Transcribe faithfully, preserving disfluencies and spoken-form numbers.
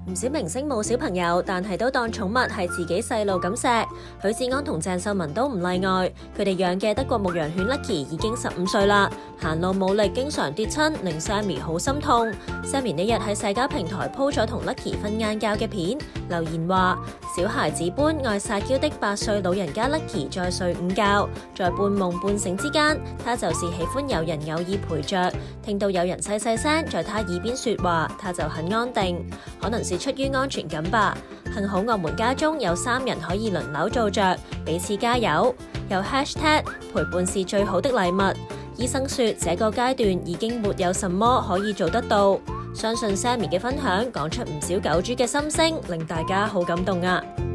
唔少明星冇小朋友，但係都當寵物係自己細路咁錫。許志安同鄭秀文都唔例外，佢哋養嘅德國牧羊犬 Lucky 已經十五歲啦，行路冇力，經常跌親，令 Sammy 好心痛。Sammy 呢日喺社交平台鋪咗同 Lucky 瞓晏覺嘅片，留言話：小孩子般愛撒嬌的八歲老人家 Lucky 在睡午覺，在半夢半醒之間，他就是喜歡有人偶爾陪着，聽到有人細細聲在他耳邊說話，他就很安定。可能是出於安全感吧。幸好我們家中有三人可以輪流做着，彼此加油。有 hashtag 陪伴是最好的禮物。醫生說這個階段已經沒有什麼可以做得到。相信 Sammy 嘅分享講出唔少狗主嘅心聲，令大家好感動啊！